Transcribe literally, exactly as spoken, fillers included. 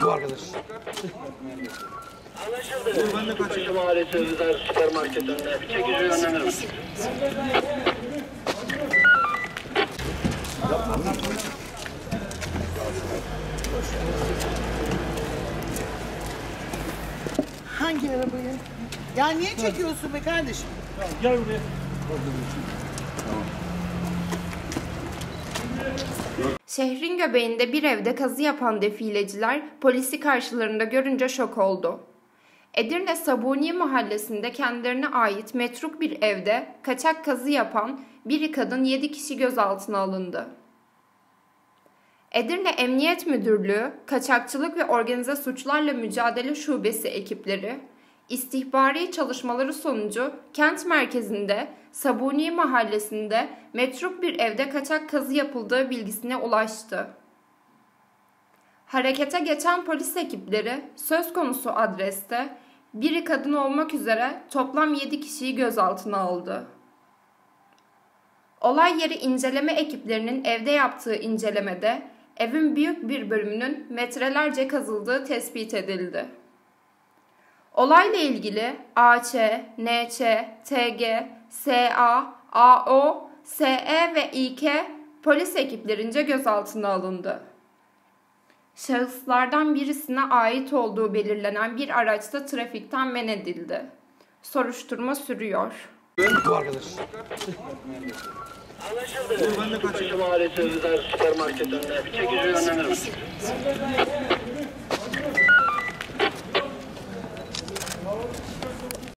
bu arkadaş. Anlaşıldı. Ben de kaçayım. Mahallesi Rıza Süpermarket önüne. Bir çekici yönlenir misin? Hangi arabayı? Ya niye çekiyorsun be kardeşim? Tamam, gel buraya. Şehrin göbeğinde bir evde kazı yapan defileciler polisi karşılarında görünce şok oldu. Edirne Sabuni Mahallesi'nde kendilerine ait metruk bir evde kaçak kazı yapan biri kadın yedi kişi gözaltına alındı. Edirne Emniyet Müdürlüğü, Kaçakçılık ve Organize Suçlarla Mücadele Şubesi ekipleri, istihbari çalışmaları sonucu kent merkezinde Sabuni Mahallesi'nde metruk bir evde kaçak kazı yapıldığı bilgisine ulaştı. Harekete geçen polis ekipleri söz konusu adreste biri kadın olmak üzere toplam yedi kişiyi gözaltına aldı. Olay yeri inceleme ekiplerinin evde yaptığı incelemede evin büyük bir bölümünün metrelerce kazıldığı tespit edildi. Olayla ilgili A Ç, N Ç, T G, S A, A O, S E ve İ K polis ekiplerince gözaltına alındı. Şahıslardan birisine ait olduğu belirlenen bir araçta trafikten men edildi. Soruşturma sürüyor. Bu arkadaş. Anlaşıldı. Ben de kaçayım. Mahallesi Rıza Süpermarket önüne. Bir çekici yönlenir misin?